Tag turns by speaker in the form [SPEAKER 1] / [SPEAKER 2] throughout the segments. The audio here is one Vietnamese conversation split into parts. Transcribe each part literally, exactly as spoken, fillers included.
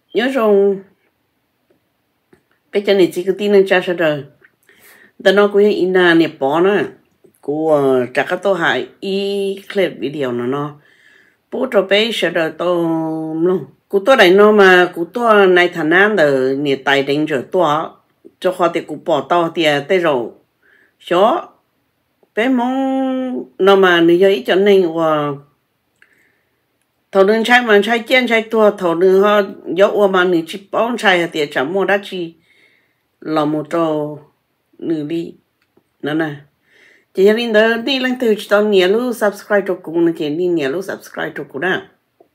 [SPEAKER 1] nhớ rồi bây giờ này chỉ có tin anh cha sao rồi đó nó cũng in là nhập bỏ nữa của chắc cái tôi hại y clip video nó nó bố cho bé sao rồi tôi luôn của tôi này nó mà của tôi này thằng nam rồi nhiệt tài đánh rồi tôi cho họ thì cũng bỏ tao thì tới rồi số bé mong nó mà người ấy cho nên và thầu đường trái mà trái chén trái tua thầu đường họ dấu mà người chỉ bón trái thì chẳng mua đắt chi là một trò nửa đi nè nè chị gia đình đó đi lên từ cho nhiều lúc subscribe cho cùng nó chỉ đi nhiều lúc subscribe cho cùng đó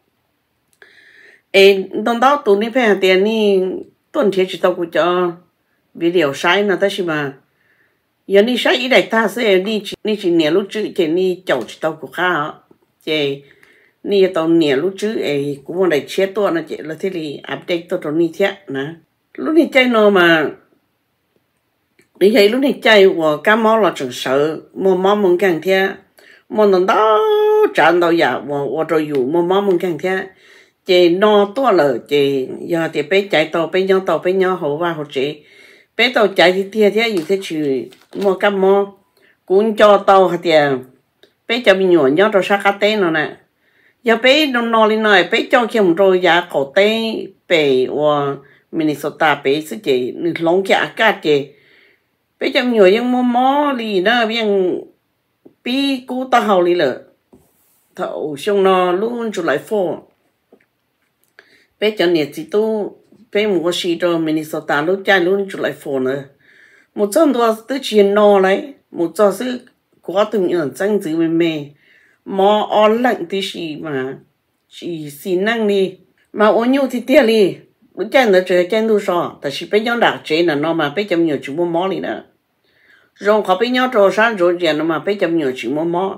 [SPEAKER 1] ê đồng đó tụi ní phải tiền ní tuần thế chỉ tao cũng cho video sai nó ta chỉ mà giờ ní sai ý đại ta sẽ đi ní chỉ nhiều lúc chữ chỉ ní chậu chỉ tao cũng khá chị ní tao nhiều lúc chữ ấy cũng muốn đại chết tôi nó chỉ là thế thì update tôi cho ní thế nè lúc ní chơi nó mà đi thấy lúc này chơi của cá mò là chẳng sợ mua mò muốn càng thế mua nó đó chán đâu ya và và rồi dù mua mò muốn càng thế chị no to là chị giờ thì bé chạy tàu bé nhau tàu bé nhau hậu và hậu chị bé tàu chạy thì thế thế như thế chứ mua cá mò cũng cho tàu hạt tiền bé cho mình nhỏ nhau rồi sao cá té nó nè giờ bé nó no lên nói bé cho kia một rồi giá cổ té bé và Minnesota bé sẽ chị lông kia cá chị bây giờ nhiều những mò mò lì đó bây giờ bi cú ta hậu lì lợ thầu xong nó luôn chụp lại phô bây giờ nhiệt chỉ tu bây một cái đồ Minnesota lúc chạy luôn chụp lại phô nữa một trăm đô tới chuyện nó lấy một trăm sự quá từng những tranh giữ mê mê mò on lạnh tí gì mà chỉ xin năng đi mà ôn nhu thì tiếc đi lúc chạy nó chơi chạy đủ sao tại vì bây giờ đặc chế là nó mà bây giờ nhiều chú mua mò đi nữa rồi họ bây giờ trò sáng rồi giờ nó mà bây giờ nhiều chú mua mò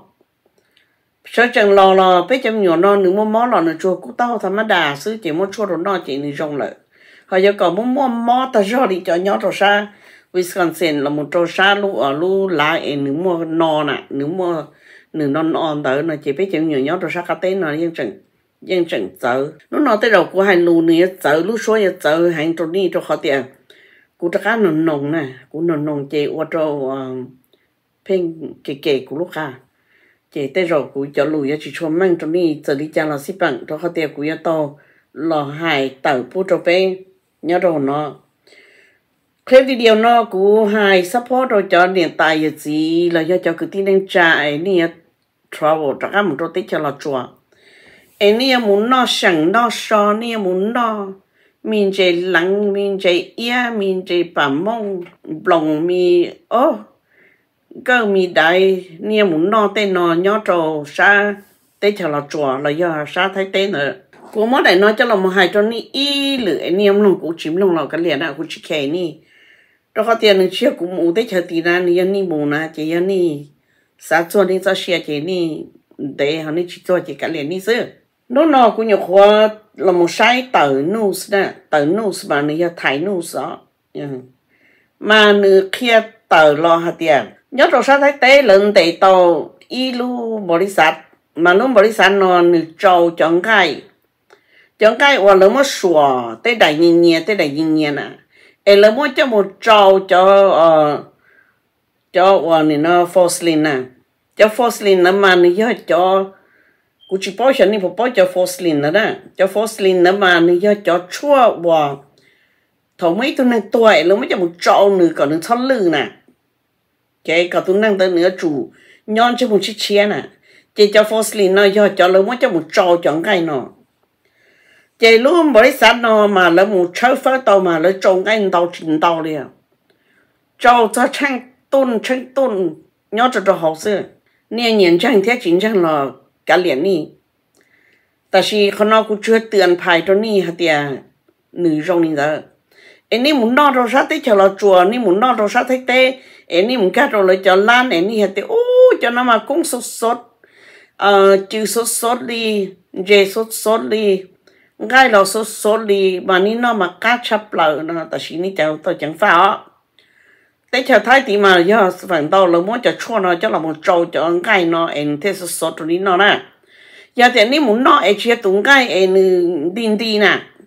[SPEAKER 1] sợ chẳng lo lo bây giờ nhiều nó nếu mua mò là nó chua cú tao thà mà đà xứ chỉ mua chua rồi nó chỉ đi rong lại họ giờ còn muốn mua mò ta cho đi cho nhỏ trò sáng Wisconsin là một trò sáng lu ở lu lại nếu mua no nè nếu mua nếu nó non tới nó chỉ bây giờ nhiều nhỏ trò sáng cá tên nó yên chừng yên chừng chờ lúc nó tới đầu của hai lù này chờ lúc số giờ chờ hàng trò đi cho họ tiền cú ta cá nồng nồng nè cú nồng nồng chị qua trâu phên kề kề của lúc ha chị tới rồi cú cho lùi chỉ cho mang trong đi giờ đi chăng là xí bằng cho họ tiền cú ya to lò hài tàu pu trâu pe nhớ rồi nó clip video nó cú hài support rồi cho điện tài gì gì là do cho cứ tin đang chạy nè travel cho các một trâu tết cho là chùa em nè muốn nó sẵn nó so nè muốn nó mình chơi lăng mình chơi ia mình chơi bám mông lòng mi ô cơ mi đại nia muốn no tên nó nhớ trò sa tên cho là chùa là do sa thấy tên nữa của mỗi đại nói cho là một hai cho ni y lửa nia lòng cũng chìm lòng là cái liền à cũng chỉ kể ni đó có tiền được chia cũng muốn tên cho tiền ra ni ni muốn na chỉ ni sa cho ni cho chia chỉ ni để họ ni chỉ cho chỉ cái liền ni xưa nó nó cũng nhiều khoa là một sai tờ news nè tờ news mà người thấy news đó mà người kia tờ lo hạt tiền nhớ rồi sao thấy tế lần để tàu y lu bò đi sạch mà lúc bò đi sạch nó người trâu chọn cái chọn cái hoặc là một sủa tế đại nhìn nhẹ tế đại nhìn nhẹ nè em là một cho một trâu cho cho hoặc là nó forcing nè cho forcing nó mà người cho cú chỉ bảo cho nên phải bảo cho forcing nữa đó cho forcing nữa mà người ta cho chua và thầu mấy tôi năng tuổi luôn mấy cho một trâu nữa còn nó thon lưng nè cái còn tôi năng tới nữa chủ nhon cho một chiếc chia nè chỉ cho forcing nó cho cho luôn mấy cho một trâu chọn cái nó chỉ luôn bởi sao nó mà là một chơi phơi tàu mà là trồng cái tàu chỉnh tàu đi trâu cho tranh tôn tranh tôn nhớ cho cho học sinh nè nhìn tranh thế chính tranh là cả liền ní,แต่สิเขานอกกูเชื่อเตือนภัยตัวนี้ฮะเตียหนึ่งตรงนี้เด้อไอ้นี่มุนนอกเราซัดที่จะเราจัวนี่มุนนอกเราซัดที่เตะไอ้นี่มุนแค่เราเลยจะล้านไอ้นี่ฮะเตียโอ้จะนำมากุ้งสดสดเอ่อจืดสดสดดีเจสดสดดีง่ายเราสดสดดีมานี่นอกมากัดชับเปล่านะแต่สินี่จะตัวจังฟ้าแต่ชาวไทยที่มาย่อฝั่งตะเรามั่วจะชั่วเนาะจะเรามั่วโจจะง่ายเนาะเอ็นเทสสดตัวนี้เนาะนะอย่าแต่นี่มุนเนาะไอเชียตุงง่ายเอ็นดินดีน่ะ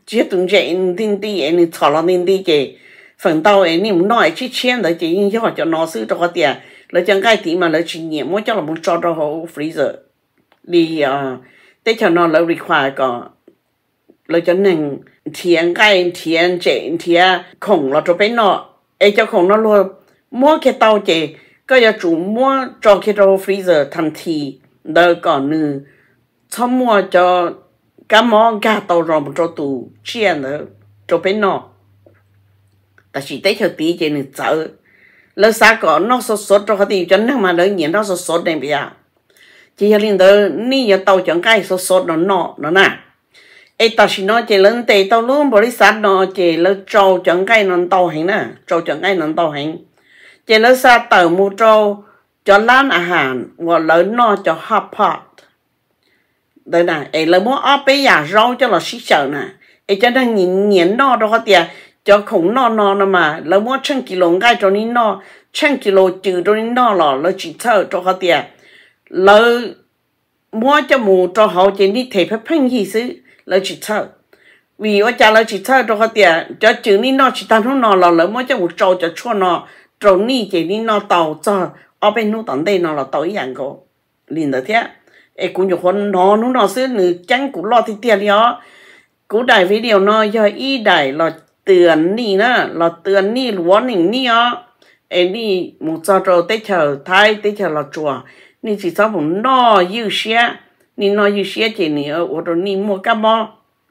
[SPEAKER 1] chỉ tụng dạy tin đi anh thọ lo tin đi chị phần tàu anh niệm nói chỉ chen đấy chị nhưng cho cho nó sư cho cái tiền lấy chẳng cái tí mà lấy chỉ nhiệm mỗi cho là muốn cho cho họ freezer đi à để cho nó lấy require có lấy cho nên thiền cái thiền chị thiền khổng là cho bên nó ấy cho khổng nó luôn mua cái tàu chịก็จะจุ่มมัวจอคิดเราฟรีเซอร์ทันทีเดินก่อนนึงถ้ามัวจะกำมองกาตัวรอมจะตูเชียนเลยจะเป็นนอแต่สิได้เธอตีเจนึกเจอแล้วสาก่อนนอกสดๆจะเขาตีจนนั่งมาเลยเหยียนนอกสดๆเนี่ยพี่อะจีฮลินเดอนี่อย่าเตาจังใกล้สดๆนอนนอนั่นน่ะไอ้ตาชิโนเจริญเตะเตาลุ่มบริษัทนอเจแล้วโจจังใกล้นอนเตาเห็นน่ะโจจังใกล้นอนเตาเห็นเจแล้วซาเตอมูโจจะร้านอาหารว่าแล้วนอจะฮอปพอตเดี๋ยวนะไอ้แล้วมัวอ้อไปอยากเราจะเราชิเจอน่ะไอ้จะนั่งเหนียนเหนียนนอเราเขาเตียจะคงนอนอนมาแล้วมัวชั่งกิโลใกล้ตรงนี้นอชั่งกิโลจืดตรงนี้นอหล่อแล้วจีเท่าตัวเขาเตียแล้วมัวจะหมูตัวเขาเจนี่เทพเพ่งยี่ซื้อแล้วจีเท่าvì ở chaแล้วจีเท่าตัวเขาเตียจะจืดนี่นอจีตาทุ่งนอหล่อแล้วมัวจะหมูโจจะชั่วนอตรงนี้เจนี่นอเต่าจะเอาไปนู่นตอนเดนอเราเต่าอย่างก็ลินเดียเทียไอ้กูอยู่คนนอนนู่นนอซื้อหนึ่งจังกูรอที่เตียเลยอ๋อกูได้วิดีโอนอย่าอีได้เราเตือนนี่นะเราเตือนนี่หรือว่าหนึ่งนี่อ๋อไอ้นี่มุจจาเตเชอไทยเตเชอเราจัวนี่สิสาวผมนอยูเชียนี่นอยูเชียเจนี่เออโอ้ตรงนี้มัวกับมอ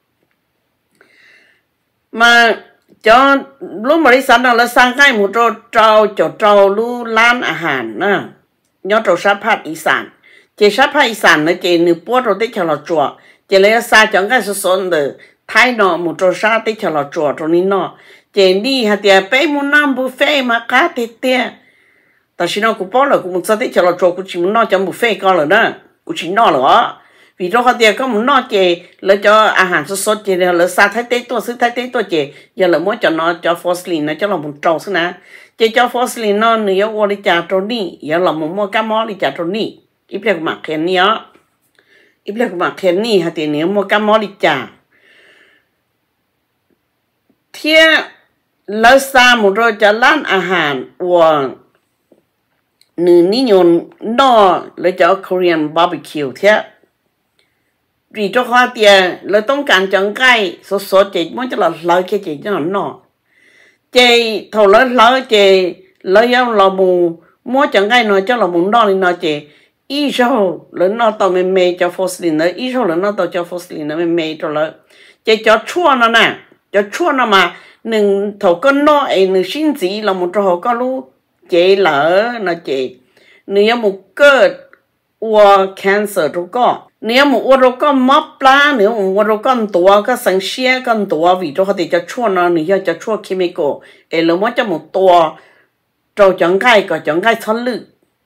[SPEAKER 1] มาจอรู้บริษัทเราแล้วสร้างให้หมู่โจเจ้าเจ้าเจ้ารู้ร้านอาหารนะยอดเราชาภาคอีสานเจชาภาคอีสานนะเจนึกปวดเราได้เฉลจัวเจเลยซาจังกันสนๆเลยไทยเนาะหมู่โจชาได้เฉลจัวตรงนี้เนาะเจนี่ฮะเดียไปมุน้ำบุฟเฟ่มาคาเตเตียแต่ฉันเอากูป้อนเลยกูมุสได้เฉลจัวกูชิมนอจำบุฟเฟ่ก็เลยนะกูชิมนอเหรอvì đó họ tiệt có muốn nó chè lấy choอาหารสดๆchè lấy sa thái tếตัวซื้อthái tếตัวchè giờ là muốn cho nó cho phosphine nó cho là một trâu xí nè chè cho phosphine nó nếu qua đi trả trâu ní giờ là muốn mua cá mó đi trả trâu ní ít việc mặc khen ní á ít việc mặc khen ní hả thì nếu mua cá mó đi trả thế lấy sa một rồi cho làmอาหารvà nửa ní nhon nó lấy cho Korean barbecue thế vì cho hoa tiền làต้องการจังไก่สดๆเจ๊มันจะหล่อหล่อแค่เจ๊จะหน่อหน่อเจ๊ถอดแล้วหล่อเจ๊แล้วยังหล่อหมูมัวจังไก่หน่อยจะหล่อหมูนอนี่หน่อเจ๊อีโซ่แล้วนอต่อไม่เมย์จะฟอสลินนะอีโซ่แล้วนอต่อจะฟอสลินนะไม่เมย์ตัวละเจ๊จะชั่วนะน่ะจะชั่วนะมาหนึ่งถอดก็นอไอ้หนึ่งชิ้นสีเราหมดถอดก็รู้เจ๊เหล่อนะเจ๊เนื้อหมูเกิดวัวแคนเซอร์ทุกก็nếu mà uống rau con mắm lá nếu mà uống rau con tua cái sinh xia con tua vì cho họ thì cho chua nó nếu cho chua chemical ấy là mỗi cho một tua trâu chẳng gai có chẳng gai thon lư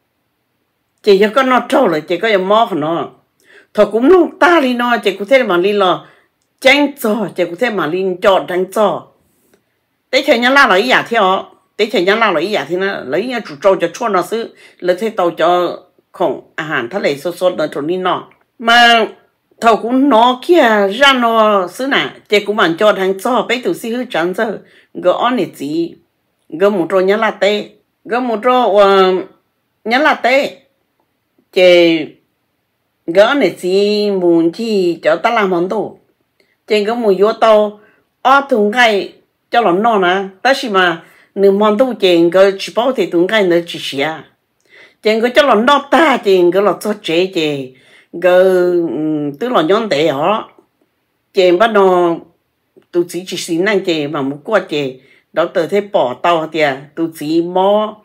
[SPEAKER 1] chỉ cho con nó trâu rồi chỉ có cái mỏ nó thôi cũng nó ta đi nó chỉ có thể mà đi lo tránh cho chỉ có thể mà đi chọn tránh cho đấy thì nhá la lấy giả theo đấy thì nhá la lấy giả thì nó lấy nhá chủ trâu cho chua nó xứ lấy thế tàu cho khôngอาหารทะเลสดๆในตรงนี้เนาะมาเท่ากูนอเคียร้านนอซื้อน่ะเจ้ากูมันจอดทางจอไปตุสิฮือจันเจอก็อันนี้จีก็หมูโตยันลาเต้ก็หมูโตว่ายันลาเต้เจ้ก็อันนี้จีหมูที่เจ้าตลาดมันโตเจ้ก็หมูยัวโตอ้อถุงไก่เจ้าหล่อนนอนะแต่สิมาหนึ่งมันโตเจ้ก็ชิบเอาที่ถุงไก่เนื้อจีเสียเจ้ก็เจ้าหล่อนนอตาเจ้ก็หล่อโตเจ้เจ้ก็tức là nhóm để họ chè bắt đầu tụi chỉ chỉ xin năng chè mà muốn qua chè đó từ thế bỏ tàu thì tụi chỉ mò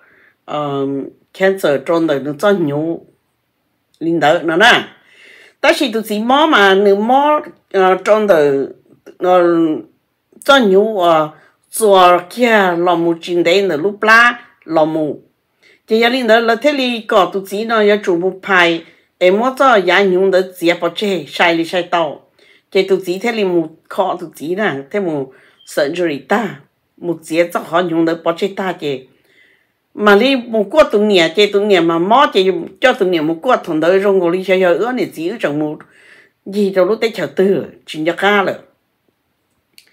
[SPEAKER 1] cancer trong đời nó cho nhiều linh đỡ nó nè ta chỉ tụi chỉ mò mà nếu mò trong đời nó cho nhiều cho kia làm một chuyện đấy là lúc lá làm một chè linh đỡ là thế li có tụi chỉ nó要chủ một bài em muốn cho nhà nhung được dễ bỏ chơi sai đi sai tàu chơi tụi chỉ thế là một khó tụi chỉ nè thế một surgery ta một dễ cho họ nhung được bỏ chơi ta chơi mà đi một quạt tụi nhẹ chơi tụi nhẹ mà mót chơi cho tụi nhẹ một quạt thằng đời rồi ngồi đi chơi ở này chỉ ở trong một gì đâu lúc tới chờ tư chuyện cho ca rồi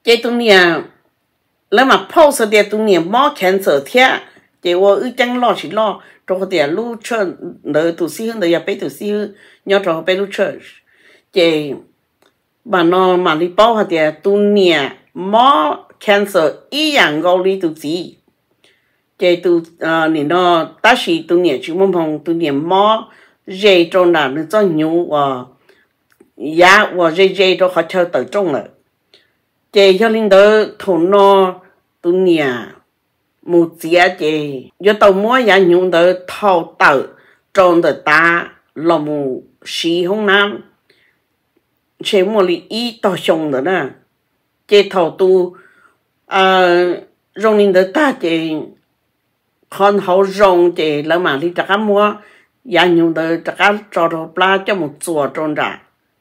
[SPEAKER 1] chế tụi nhà lấy mà post để tụi nhà mò cancer thiệt chế wo ư chẳng lo chỉ lo cho họ để lưu chơi đỡ tụi xí hơn đỡ ya bé tụi xí nhớ cho họ bé lưu chơi chế bà nó mà đi bao họ để tụi nhà mò cancer ý dạng gạo đi tụi gì chế tụi à nè nó ta chỉ tụi nhà chỉ mong mong tụi nhà mò dây trong là nó cho nhiều và giá và dây dây cho họ chơi tới trong rồi chế cho linh đỡ thôn nó tụi nhà một chia chế do tàu mua giá nhung đỡ thâu tàu trong đỡ ta là một xí không nam chế một lý ý tàu xong đó nè chế thâu tu à rong linh đỡ ta chế con hậu rong chế là mà đi chắc mua giá nhung đỡ chắc cho đồ pla cho một chùa trong ra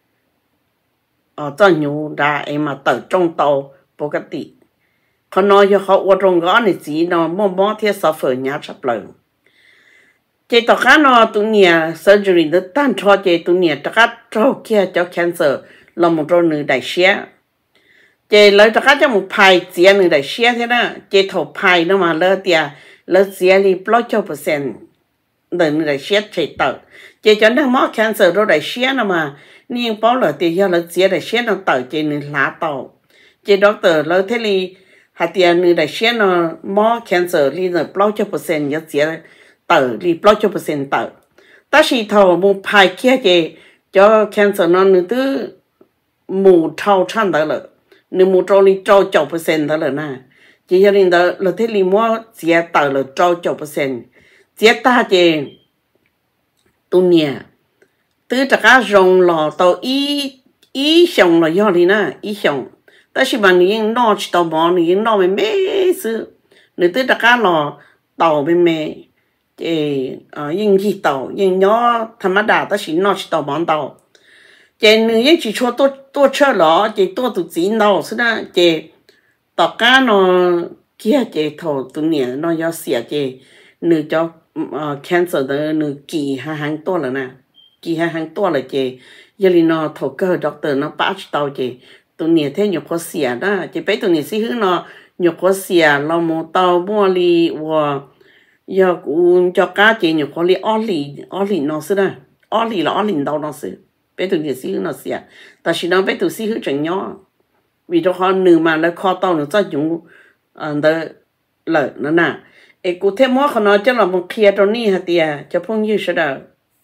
[SPEAKER 1] ở cho nhung ra em mà tàu trong tàu bố cái tỷ còn nói cho họ ở trong đó này chỉ nó mò mò theo sở phở nhà sắp lần chế tao cá nó tụi nhà surgery nó tan cho chế tụi nhà tao cá cho kia cho cancer là một trong người đại xé chế lấy tao cá cho một bài chế người đại xé thế đó chế thầu bài nó mà lỡ tiệt lỡ chế đi block cho percent đời người đại xé chế tao chế cho nó mò cancer rồi đại xé nó mà nhưng bảo là tiệt do lỡ chế đại xé nó tao chế người lá tao chế doctor lỡ thế li hạt tiền người đại xé nó mò cancer li nó block cho percent nhớ chế tờ li block cho percent tờ ta chỉ thầu một bài kia chế cho cancer nó nữa thứ mù thâu chăn đó là nếu mù trâu li trâu chục percent đó là na chỉ cho nên đó là thế li mò chế tờ là trâu chục percent chế ta chế tu nhà từ tất cả rong lò tàu ý ý xong là do li na ý xong ta chỉ bằng những nọ chỉ tàu mỏ những nọ mình mê sự nếu tới tất cả lò tàu bên mê thì những gì tàu những nhỏ tham đa ta chỉ nọ chỉ tàu mỏ tàu thì nếu những chỉ cho tôi tôi chơi lò thì tôi tụi chỉ nọ sự đó thì tất cả nó kia thì thầu tụi nhỉ nó do xỉa thì nếu cho cancer đó nếu kỳ hai hàng to là nè kỳ hai hàng to là thì giờ li nó thầu cơ doctor nó bắt tàu thì tụi nhỉ thế nhiều khó xỉa đó chỉ biết tụi nhỉ xí hứ nó nhiều khó xỉa lo một tàu mua li và giờ cũng cho cá chỉ nhiều khó li ó li ó li nó xí đó ó li là ó li đâu nó xí biết tụi nhỉ xí hứ nó xỉa ta chỉ nói biết tụi xí hứ chẳng nhỏ vì cho họ nửa mà nó khó tàu nó cho chúng ờ đó lợi nó nè ấy cụ thể mỗi con nó cho là một kia trong ní hả tiệt cho phong như thế đó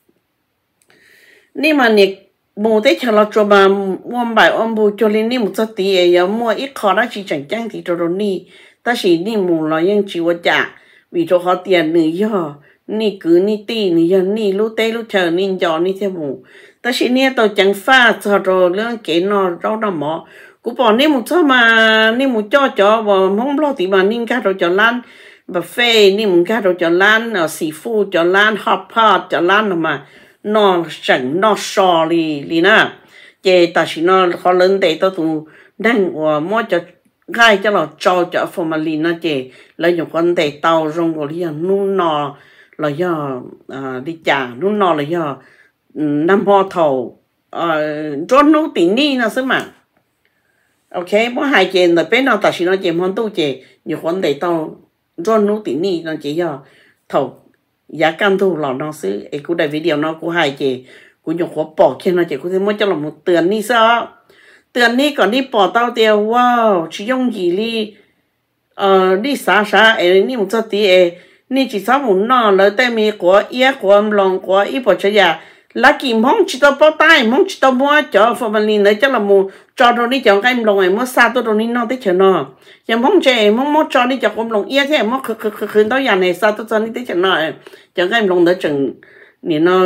[SPEAKER 1] ní mà nè mua tới chờ là cho bà mua bài ông bù cho lên đi một số tiền ấy mua ít khó đó chỉ chẳng chẳng thì cho rồi đi ta chỉ đi mua là những chịu trả vì cho họ tiền nữa giờ ni cứ ni tì ni giờ ni lúc tây lúc chờ ni giờ ni theo mua ta chỉ nghe tôi chẳng pha cho rồi lương cái nó rau nó mỏ cũng bỏ ni một số mà ni một cho cho và mong lo thì mà ni cá rồi cho lan buffet ni một cá rồi cho lan seafood cho lan hot pot cho lan mà nó chẳng nó sò li li na chế ta chỉ nó khó lớn để tôi tụ đang và mua cho gai cho nó cho cho formalin nó chế lấy những con để tàu rong của li nun nọ là do đi trả nun nọ là do năm hoa thầu cho nó tính đi nó xứ mà ok mỗi hai chế là bên nào ta chỉ nó chế món tu chế những con để tàu cho nó tính đi nó chế do thầu giá cam thu lò nó xứ ấy cũng đại video nó cũng hay chị cũng dùng khó bỏ trên nó chị cũng thấy mỗi cho là một tiền đi sao tiền đi còn đi bỏ tao tiêu wow chỉ dùng gì đi ờ đi xả xả ấy đi một chút tí ấy đi chỉ xả một nọ lấy tay mi của ia của em lòng của ít bỏ chơi à lá kim mong chỉ tao bao tay mong chỉ tao mua cho formalin lấy cho là một cho rồi đi cho cái em lòng ấy mua xa tôi rồi đi nó tới chờ nó giờ mong chơi mong mong cho đi cho em lòng ia thế mong khử khử khử khử đó nhà này sao tôi cho đi tới chờ nó cho cái em lòng đó chừng nè nó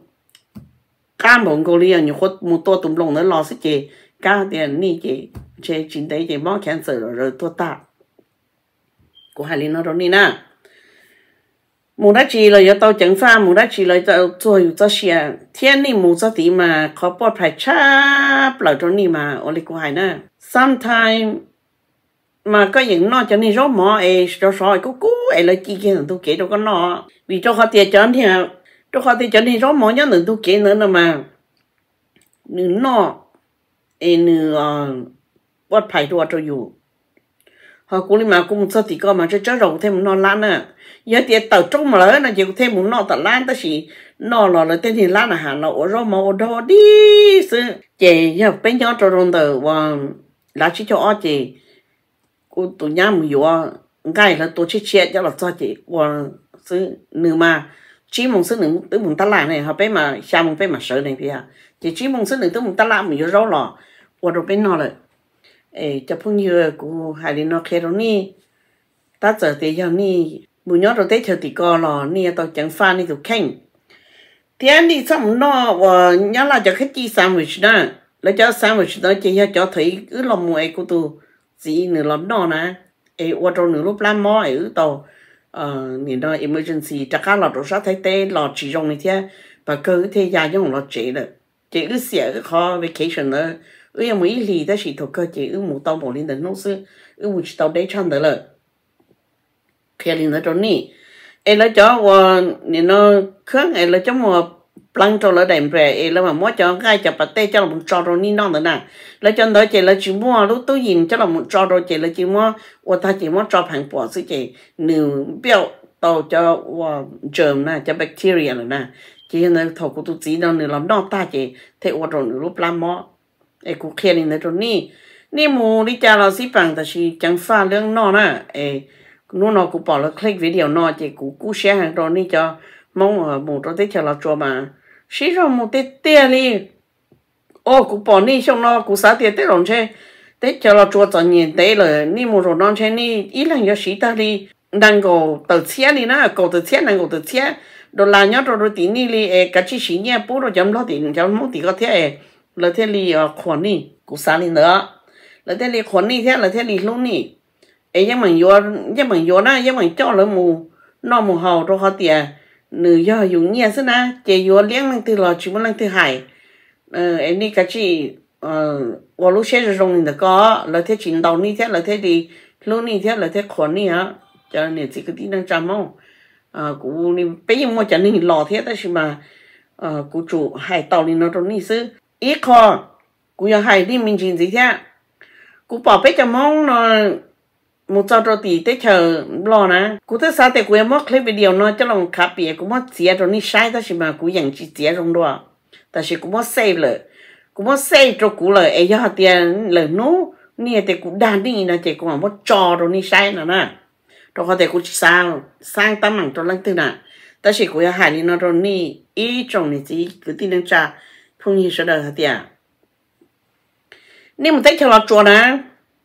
[SPEAKER 1] cam bông cô li nhiều khốt một tô tụm lòng nó lo sẽ chơi cá tiền ní chơi chơi chín đấy chơi mong cancer rồi rồi tôi ta của hai linh nó đó ní nè một đợt chỉ là tao chẳng pha một đợt chỉ là tao做做些天你冇做啲嘛可不排差來咗你嘛我哋過係呢 sometime mà có những nó cho nên rõ mỏ ấy cho sỏi cú cú ấy là chi kia tôi kể đâu có nó vì cho họ tiền cho thì cho họ tiền cho nên rõ mỏ nhớ nữa tôi kể nữa là mà nữa nó ấy nữa bớt phải đua cho dù họ cũng đi mà cũng sao thì có mà cho chớ rồng thêm một non lan nữa giờ thì tàu trong mà lớn là chỉ thêm một non tàu lan ta chỉ non là là tên thì lan là hà nội rồi mà đó đi sự chị giờ bên nhau cho rồng tàu và là chỉ cho chị cô tụi nhà mình vừa ngay là tôi chỉ chết cho là cho chị và sự nữ mà chỉ mong sự nữ tới mong ta lại này họ bé mà sao mong bé mà sợ này bây giờ chỉ chỉ mong sự nữ tới mong ta lại mình vừa rồi là và rồi bên nó là ê cho phong như của hai đứa nó khéo ni ta giờ thì giờ ni bữa nhớ rồi tết chờ thì co lò ni tao chẳng pha ni tụi khen thì anh đi xong nó và nhớ là cho khách chi sandwich đó lấy cho sandwich đó chỉ cho thấy cứ lòng mùi của tôi gì nữa lắm đó nè ê qua trong nửa lúc làm mò ở tàu ờ nhìn đó emergency chắc cả là đồ sát thấy tê lò chỉ dùng này thế và cứ thế gia dùng lò chế được chế cứ xỉa cái kho vacation đó ư mỗi lì đó chỉ thuộc cơ chế ư một tàu một linh đến nông sư ư một tàu đấy chăn đó là khi linh đó trong ní em lấy cho và nhìn nó khớp em lấy cho một plăng cho nó đèn về em lấy mà mua cho gai cho bát tê cho là một trò rồi ní non nữa nè lấy cho đó chị lấy chỉ mua lúc tôi nhìn cho là một trò rồi chị lấy chỉ mua và ta chỉ mua trò hàng bỏ xí chị nửa béo tàu cho và germ nè cho bacteria nữa nè chỉ là thầu của tôi chỉ đâu nửa làm đau ta chị thế và rồi nửa lúc làm mó ê cụ kia lên đó ni ni mù đi cha là xí bằng ta chỉ chẳng pha lương nó nè ê nó nó cụ bỏ là click video nó chỉ cụ cụ share hàng đó ni cho mong ở mù đó tới chờ là cho mà xí rồi một tết tê đi ô cụ bỏ ni xong nó cụ xả tiền tết rồi chứ tết chờ là cho cho nhìn tết rồi ni mù rồi nó chơi ni ít là do xí ta đi đang go từ xe đi nè go từ xe đang go từ xe đồ là nhớ rồi rồi tí ni đi ê cái chi xí nhẹ bố rồi chấm lo tí chấm mong tí có thế là thế li khoản đi cũng sáng lên nữa là thế li khoản đi thế là thế li luôn đi ấy nhưng mà vô nhưng mà vô na nhưng mà cho là mù nó mù hầu rồi họ tiền nữ do dùng nhẹ xí na chỉ vô liếng năng từ lò chỉ muốn năng từ hải ờ ấy đi cái gì ờ vào lúc xe rồi dùng được có là thế chín đầu đi thế là thế đi luôn đi thế là thế khoản đi hả cho nên chỉ cái tí năng trăm không ờ cũng đi bây giờ mua cho nên lò thế đó chứ mà ờ cũng chủ hải tàu đi nó trong đi xứ ít kho cú giờ hay đi mình chuyện gì thế cú bỏ bé cho mong nó một giờ rồi tí tới chờ lo nè cú tới sao thì cú em mất clip video nó cho lòng cà phê cú mất chia rồi ní sai đó mà cú nhận chỉ chia trong đó但是cú mất save rồi cú mất save cho cú rồi ấy giờ tiền lời nó nè thì cú đàn đi nè thì cú mà mất cho rồi ní sai nè nè rồi họ thì cú sang sang tấm bằng cho lần thứ nè 但是cú giờ hay đi nó rồi ní ý trong này chỉ cứ tin năng trả không như sẽ đời hả tiệt nếu mà thấy cho nó chua nè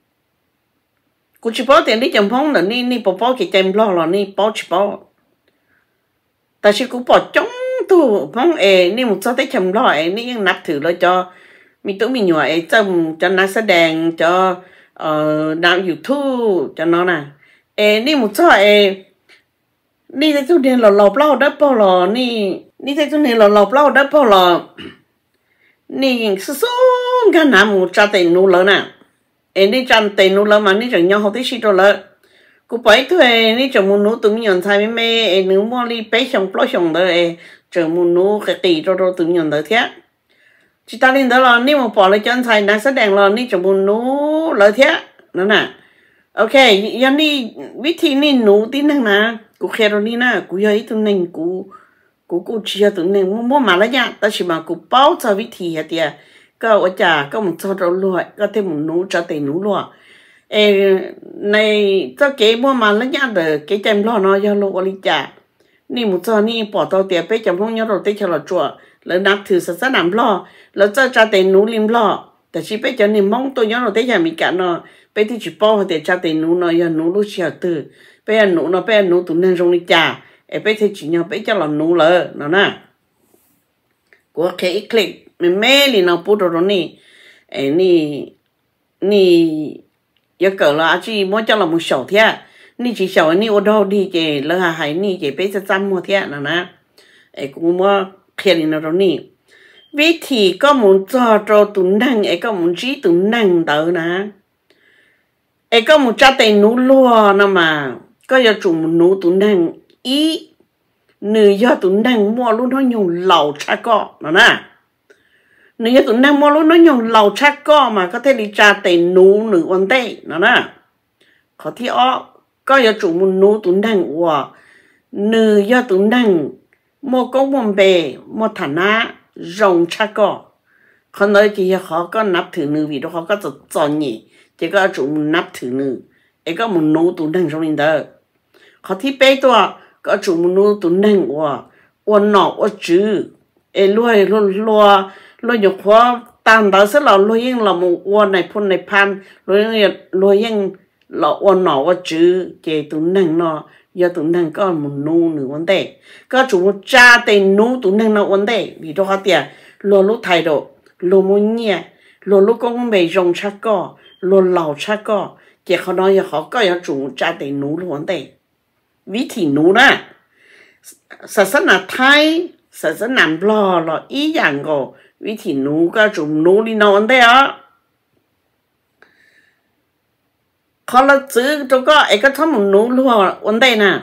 [SPEAKER 1] cô chỉ bảo tiền đi chồng phong là ni ni bảo bảo cái chém lo là ni bảo chỉ bảo tại sao cô bảo chống tu phong ê ni một số thấy chém lo ê ni nạp thử lo cho mình tự mình nhỏ ê chồng cho nó sẽ đèn cho ờ đạo YouTube cho nó nè ê ni một số ê ni thấy tôi điền là lọp lao đất bao là ni ni thấy tôi điền là lọp lao đất bao là ni số số cái nào một trăm tiền nô lớn nè em đi trăm tiền nô lớn mà ni chẳng nhau học tí xí rồi lớn cô bảy tuổi ni chẳng muốn nô tụi mình nhận thay mấy mẹ em nếu mua đi bé xong plot xong đó em chẳng muốn nô cái tỷ rồi rồi tụi mình nhận được thế chỉ ta lên đó là ni một bỏ lại chân thay đang sẽ đèn là ni chẳng muốn nô lợi thế nữa nè ok giờ ni viết thi ni nô tí năng nè cô khéo rồi ni nè cô ấy tụi mình cô cô cô chia tụi mình mua mua mà lấy nha ta chỉ mà cô bao cho viết thi hết tiệt có ở nhà có một số đồ lụa có thêm một nụ cho tiền nụ lụa ê này cho cái mua mà lấy nha được cái chém lo nó cho lụa đi trả ni một số ni bỏ tao tiền bé chém không nhớ rồi tới cho là chùa là nạp thử sẽ sẽ làm lo là cho cho tiền nụ lim loแต่chỉ bé cho ni mong tôi nhớ rồi tới nhà mình cả nó bé thì chỉ bao để cho tiền nụ nó giờ nụ lúc chiều từ bé nụ nó bé nụ tụi nên trong đi trả ê bé thì chỉ nhớ bé cho là nụ lỡ nó nè của cái click mình mê thì nó bút rồi nè ấy nè nè giờ cỡ là chỉ muốn cho là một sầu thế nè chỉ sầu nè ở đâu đi chị lỡ hà hải nè chị bé sẽ chăm mua thế nè nè ấy cũng mua kia thì nó rồi nè vì thì có muốn cho cho tụi năng ấy có muốn chỉ tụi năng đỡ nè ấy có muốn cho tiền nụ lúa nè mà có giờ chủ một nụ tụi năng ý nửa giờ tụi năng mua luôn nó nhiều lẩu cha cọ nè nè nếu tụi năng mua lúc nó nhung lầu chắc co mà có thể đi trả tiền nú nữ vấn đề nó nè có thể ó có giờ chủ muốn nú tụi năng của nữ giờ tụi năng mua công mua bề mua thản á rồng chắc co còn nói chỉ họ có nắp thử nữ vì đó họ có rất chọn nhỉ chỉ có chủ muốn nắp thử nữ ấy có muốn nú tụi năng trong đó họ thì bé to có chủ muốn nú tụi năng của ôn nọ ôn chữ ấy lùi lùi lùi lùi nhục hóa tạm đó sẽ là lùi yên là một ôn này phun này pan lùi yên lùi yên là ôn nọ ôn chữ chỉ tụi năng nó giờ tụi năng có một nô nữa vấn đề có chủ muốn cha tên nô tụi năng nó vấn đề vì đó họ tiền lùi lúc thay đổi lùi muốn nhẹ lùi lúc con mày rong chắc co lùi lẩu chắc co chỉ họ nói họ có giờ chủ muốn cha tên nô luôn vấn đề vì thì nô nè sản xuất là thay sản xuất làm lo là ý dạng của vì thì nú cái chúng nú đi nào anh đấy á khó là chứ tôi có ấy cái thằng một nú luôn anh đây nè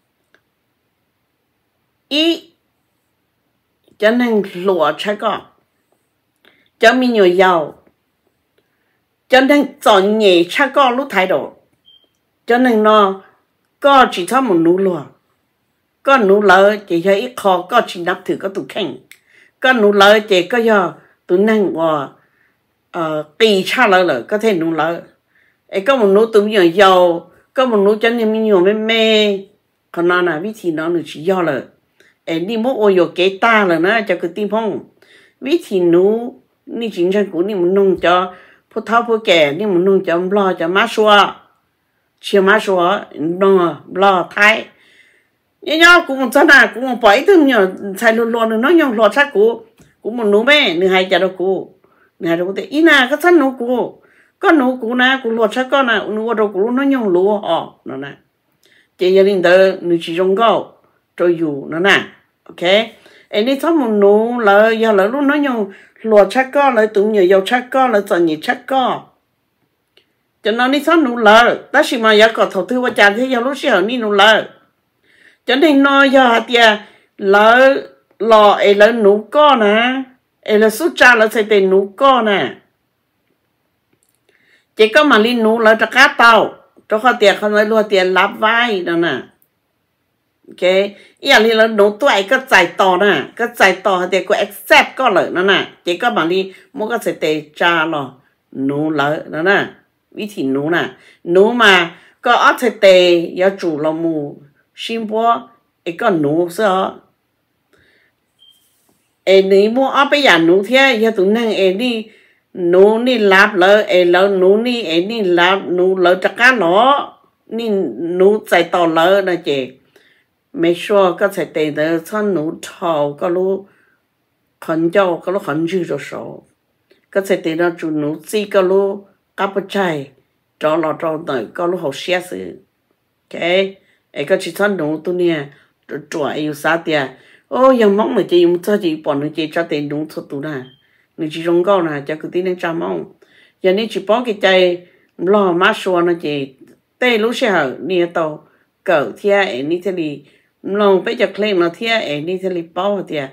[SPEAKER 1] ý cho nên lúa chắc có cho mình nhiều giàu cho nên chọn nhẹ chắc có lúc thay đổi cho nên nó có chỉ thằng một nú luôn có nú lỡ chỉ cho ít khó có chỉ nắp thử có tụ khen có nụ lỡ chỉ có do tụi năng và kỳ cha lỡ lỡ có thể nụ lỡ ấy có một nụ tụi nhỏ giàu có một nụ cho nên mình nhiều mê mê còn nó là vì thì nó là chỉ do lỡ ấy đi mua ô yo kế ta lỡ nó cho cái tim phong vì thì nụ ni chính chân của ni muốn nông cho phụ thao phụ kẻ ni muốn nông cho lo cho má xua chiều má xua nó lo thái nhớ nhớ cũng một chân à cũng một bảy thứ nhở xài luôn luôn nó nhung lọt sát cũ cũng một nụ mẹ nửa hai chả đâu cũ nửa hai đâu có ý na cái chân nụ cũ có nụ cũ na cũng lọt sát con nào nụ đâu cũ nó nhung lúa họ nó nè chỉ gia đình đó nụ chỉ trong gạo rồi dù nó nè ok em đi thắp một nụ là giờ là lúc nó nhung lọt sát con lại tụi nhiều giàu sát con lại chọn nhiều sát con cho nó đi thắp nụ lợ ta chỉ mà giờ có thầu tư qua chả thế giờ lúc xưa đi nụ lợ cho nên nói giờ hạt ya lỡ lò ấy lỡ nấu co nè ấy là số cha là sẽ tên nấu co nè chỉ có mà linh nấu lỡ cho cá tàu cho họ tiền không nói luôn tiền lắp vai đó nè ok ý là linh lỡ nấu tuổi có giải tỏ nè có giải tỏ hạt tiền có accept có lỡ đó nè chỉ có mà linh mua cái sẽ tên cha lò nấu lỡ đó nè vì thì nấu nè nấu mà có ở sẽ tên giờ chủ là mù xin bố ấy có nụ sao ấy nếu mua ở bây giờ nụ thế giờ tụi năng ấy đi nụ đi lạp lỡ ấy lỡ nụ đi ấy đi lạp nụ lỡ chắc cá nó đi nụ chạy tàu lỡ nè chị make sure có chạy tiền đó cho nụ thầu có lúc khẩn cho có lúc khẩn dư rồi số có chạy tiền đó chủ nụ gì có lúc cắp chạy cho lọ cho tới có lúc học xe sự ok ấy có chỉ thân đúng tôi nè chùa yêu sao tiệt ô giờ mong là chị dùng cho chị bỏ nó chị cho tiền đúng số tụ nè nếu chị dùng câu nè cho cái tin này cho mong giờ nếu chị bỏ cái chạy lo má xua nó chị tê lúc sau nè tàu cỡ thia ấy ní thế đi lòng bây giờ claim nó thia ấy ní thế đi bao tiệt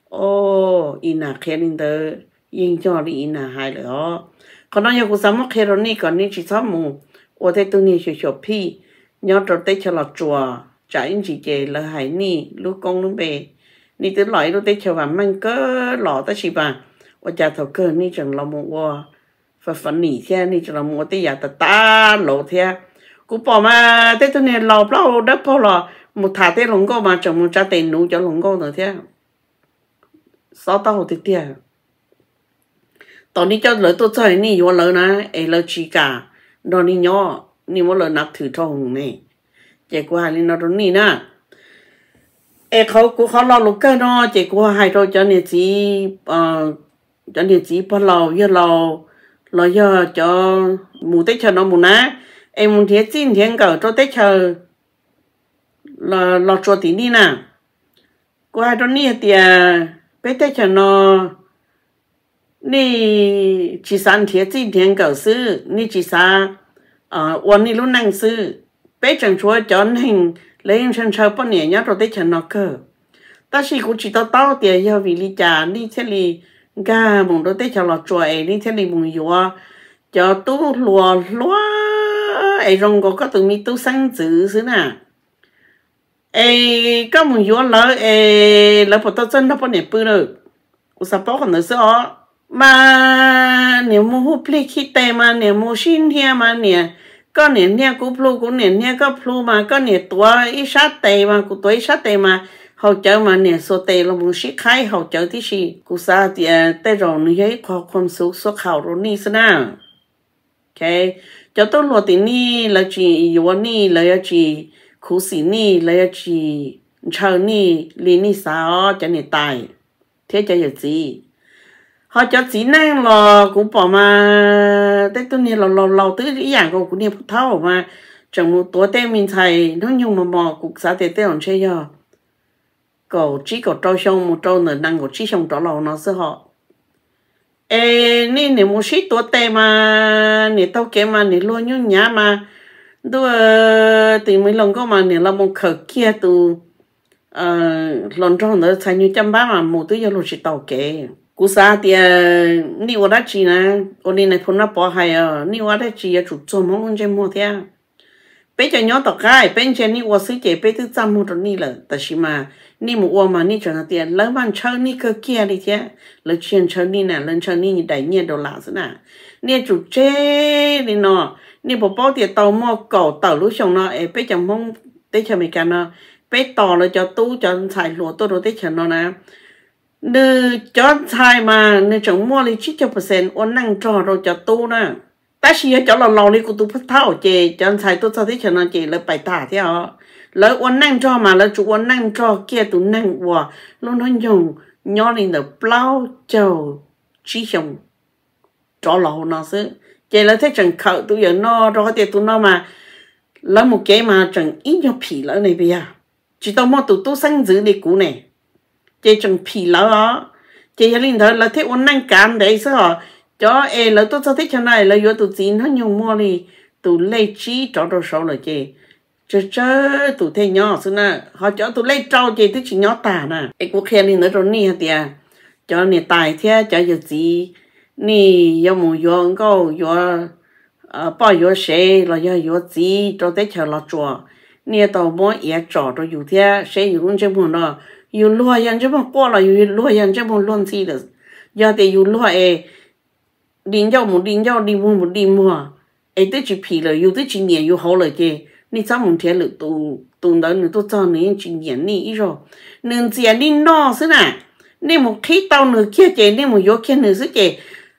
[SPEAKER 1] ô ina khen đỡ yên cho đi ina hay rồi còn nó giờ cũng sắm một khen rồi ní còn ní chỉ sắm mù ô thế tôi nè chỉ chụp pi nhớ rồi tết cho là chùa trả anh chị chè là hải ni lúc con lúc bè ni tới loại lúc tết cho vào mang cớ lọ tới chị bà và cha thầu cơ ni chẳng là một qua và phần nỉ theo ni chẳng là một tết giả ta ta lộ theo cũng bỏ mà tết tôi này lọ bao đất bao lọ một thả tết lồng câu mà chẳng một cha tiền nụ cho lồng câu nữa theo sáu tao tết tiệt tao ni cho lỡ tôi chơi ni vô lỡ nè ấy lỡ chỉ cả đó ni nhỏ ni mỗi lần nạp thử cho hùng này chỉ qua hai nó đúng nè emเขากูเขาเราลูกเกอร์เนาะchỉ qua hai rồi cho nên chỉ ờ cho nên chỉ bắt đầu giờเราเราgiờ cho mù tết chờ nó mù ná em muốn thiết xin thiên cờ cho tết chờ là là cho tí đi nè qua hai rồi nè thì bé tết chờ nó nè chỉ san thiết xin thiên cờ sư nè chỉ sa ờวันนี้รู้นั่งซื้อเป๊ะจังชัวจอนหิงเลยยังฉันชอบปนเนี่ยยัดเราได้ฉันนอกเกอร์แต่สิกูจิตเต้าเตียยาวิลิจานี่เชลี ga mùng đôi tết cho lọ chuối đi theo đi mùng yua cho tu lùa lúa ấy rong có có tụi mi tu sang chữ xứ nè ấy có mùng yua lỡ ấy lỡ bỏ tao chân nó bỏ nẹp bự rồi u sao bỏ còn nữa sao mà nếu mua hộp pli khi tè mà nếu mua xin here mà nè có nè nè cú plu cú nè nè có plu mà có nè tua ít sát tè mà cú tua ít sát tè mà hậu trợ mà nè số tè là muốn xí khai hậu trợ tí gì cú sa thì tè rồi nó thấy khó không số số khảo rồi ní xí na ok cho tôi lo thì ní là chỉ yếu ní là chỉ khú xí ní là chỉ chờ ní lý ní sao cho nè tài thế cho giờ gì họ cho chỉ năng là cũng bỏ mà tết tôi này là lâu lâu tới cái dạng của cũng niệm thâu mà chẳng một tuổi tết mình thầy nó nhung mà mò cuộc xã tết tết còn chơi giờ cậu chỉ có trâu xong một trâu nữa năng của chỉ xong trâu lâu nó sẽ họ ê nên nếu một sĩ tuổi tết mà nếu tao kể mà nếu luôn nhung nhá mà tôi thì mấy lần có mà nếu là một khởi kia từ lần trâu nữa thay như trăm ba mà một thứ giờ luôn chỉ tao kể cú sa thì ni ở đó chỉ nè, ở đây này phun nó bỏ hay à, ni ở đó chỉ là chủ trương mong muốn chơi mua thế, bây giờ nhớ tao cái, bây giờ ni ở xứ chế bây giờ chăm mua rồi ni là, tại vì mà ni mua mà ni cho nó tiền, lỡ bạn chơi ni cơ kia đi thế, lỡ chuyện chơi ni nè, lỡ chơi ni đại nhiên đồ lạ thế nè, ni chủ chế đi nọ, ni bỏ bao tiền tàu mua cầu tàu lúc xong nó, bây giờ mong tới cho mình cái nó, bây tàu là cho tú cho xài lúa tôi rồi tới cho nó nè. Nữ cho thay mà nữ chẳng mua lý chín trăm phần trăm ôn năng trò rồi cho tu nè ta chỉ cho là lâu đi của tu phát thảo chê cho thay tôi sao thế cho nó chê là bài tả thế hả lỡ ôn năng trò mà lỡ chủ ôn năng trò kia tu năng quả luôn nó dùng nhỏ lên được bao trầu chỉ xong trò lâu nó xứ chê là thế chẳng khẩu tu giờ nó rồi thì tu nó mà lỡ một cái mà chẳng ít nhau phỉ lỡ này bây giờ chỉ tao mua tu tu sang giữ đi cũ này chế chẳng phì lỡ đó chế gia đình thôi là thế ôn năng cảm đấy sao cho e lỡ tôi sao thế cho này là do tụi chín nó nhiều mua đi tụi lấy chi cho đồ sâu là chế chơi chơi tụi thế nhỏ xưa nè họ cho tụi lấy trâu chế tức chỉ nhỏ tả nè e cuộc khen đi nữa rồi nè tiệt cho nè tài thế cho giờ gì nè do mù do câu do bao do xe là do do gì cho thế chờ là chùa nè tàu mua e trò rồi dù thế xe dù luôn chơi buồn đó yêu lúa yan chứ mà qua là yêu lúa yan chứ mà luôn gì được giờ thì yêu lúa ấy đi nhau một đi nhau đi mua một đi mua ấy tới chỉ phì là yêu tới chỉ nhẹ yêu hậu là chứ ni sao muốn thế lực tu tu đó nữa tôi cho nên chỉ nhẹ ni rồi nên chỉ đi no xí nè nên một khí tàu nữa kia chứ nên một vô kia nữa xí chứ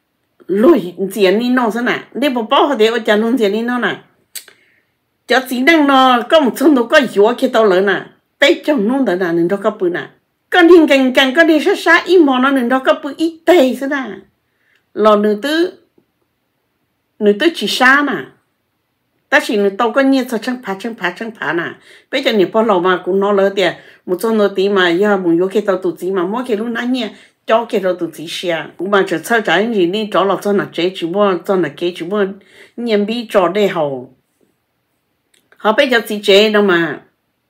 [SPEAKER 1] lôi chỉ đi no xí nè nên một bao họ để ở nhà luôn chỉ đi no nè cho chỉ năng no có một số nó có vô kia tàu lớn nè tây trong nông đó là nên đó có bự nè con hình càng càng có đi sát sát ít món nó nên đó có bự ít tây thế nè lò nữ tứ nữ tứ chỉ xa nè ta chỉ nữ tàu có nhiều sao chẳng phá chẳng phá chẳng phá nè bây giờ nếu bao lâu mà cũng nó lỡ tiền một số nó tí mà giờ muốn vô cái tàu tụt gì mà mỗi cái lúc nãy nhỉ cho cái tàu tụt gì xe cũng mà chỉ sao trái gì đi cho là cho là chế chỉ mua cho là cái chỉ mua nhân bị cho đây hậu họ bây giờ chỉ chế đâu mà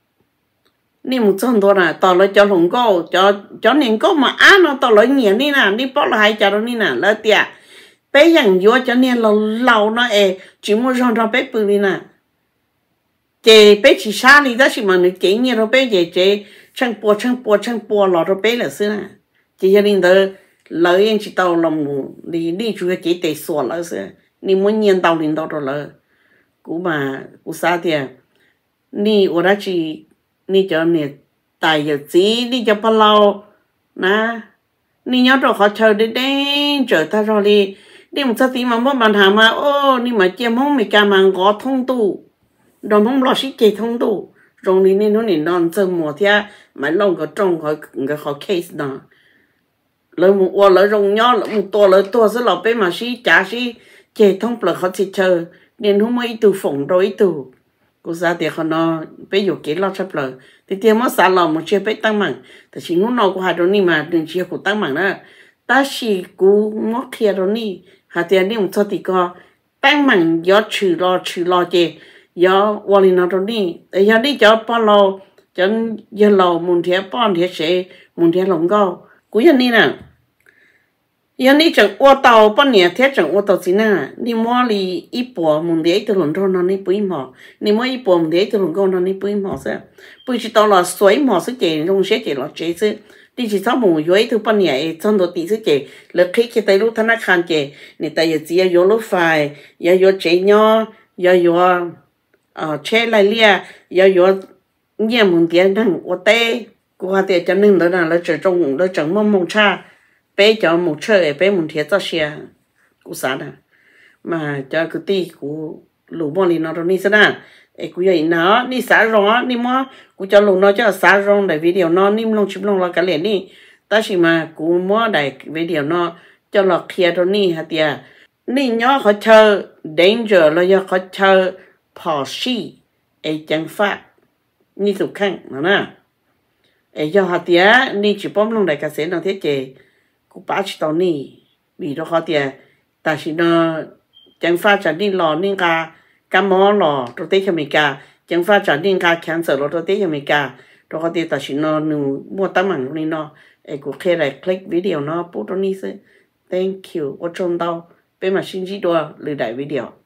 [SPEAKER 1] ni một số đó là tao lấy cho lồng câu cho cho nên có mà ăn nó tao lấy nhiều đi nè đi bỏ lại cho nó đi nè lấy tiền bây giờ vô cho nên lâu lâu nó ê chỉ muốn rong rong bé bự đi nè chế bé chỉ xa đi đó chỉ mà nó chế nhiều rồi bé chế chế chân bò chân bò chân bò lọt rồi bé là xưa nè chỉ cho nên đó lấy anh chỉ tao làm đi đi chú cái chế để sửa lại xưa ni muốn nhiên tao lên đó rồi là cú mà cú xa tiền ni ở đó chỉ ni cho nè tài giờ gì đi cho bao lâu nè ni nhớ rồi họ chờ đến đến chờ ta rồi đi đi một sao tí mà mất bàn hàng mà ô ni mà chia mong mày cả mà gõ thông tu rồi mong lo xí chơi thông tu rồi ni nên nó nên non sơ mùa thế mà lâu cái trong họ cái họ case đó lấy một ô lấy rong nhớ lấy một to lấy to sẽ lọp bé mà xí trả xí chơi thông là họ chỉ chờ nên hôm nay từ phòng rồi từ cô ra thì họ nó bây giờ cái lo sắp lời thì tiền mất xả lòng một chia bé tăng mảng thì chỉ muốn nói của hai đứa ni mà đừng chia của tăng mảng đó ta chỉ cú mất kia rồi ni hai tiền đi một số thì có tăng mảng do trừ lo trừ lo chê do quan nó rồi ni để giờ đi cho bao lâu cho giờ lâu muốn thế bao thế sẽ muốn thế lòng cao cú giờ ni nè giờ ní chẳng ô tàu bao nhiêu thế chẳng ô tàu gì nè ní mua li ít bộ muốn để từ lần đó nó ní bùi mỏ ní mua ít bộ muốn để từ lần đó nó ní bùi mỏ sao bùi chỉ tàu là suối mỏ sức chế trong sẽ chế là chế chứ đi chỉ sau mùng dưới từ bao nhiêu trong đó tí sức chế là khi cái tay lúc thằng nó khăn chế ní tay giờ chỉ giờ lúc phải giờ giờ chế nhau giờ giờ ờ chế lại lia giờ giờ nhiều muốn để năng ô tê qua để cho nên đó là chỉ trong đó chẳng mong mong cha bé cho một chơi bé một thiệt cho xe cú sao nè mà cho cái tí cú lù bò đi nó rồi ní sao nè ấy cú vậy nó ní xả rong ní mà cú cho lù nó cho xả rong để video nó ní long chụp long là cái liền ní ta chỉ mà cú mua để video nó cho lọt kia rồi ní hả tia ní nhỏ họ chơi danger là do họ chơi bỏ xí ấy chẳng phát ní tụ khăn nữa nè ấy do hả tia ní chỉ bấm long để cái xe nó thế chế cũng bắt đầu nè vì đó họ tiền ta chỉ nó chẳng phát triển đi lò nên cả cả mỏ lò rồi tới cho mình cả chẳng phát triển đi cả cancer rồi tới cho mình cả rồi họ tiền ta chỉ nó mua tấm ảnh này nó ấy cũng khi lại click video nó post nó đi thank you 我中到被嘛星期多留带 video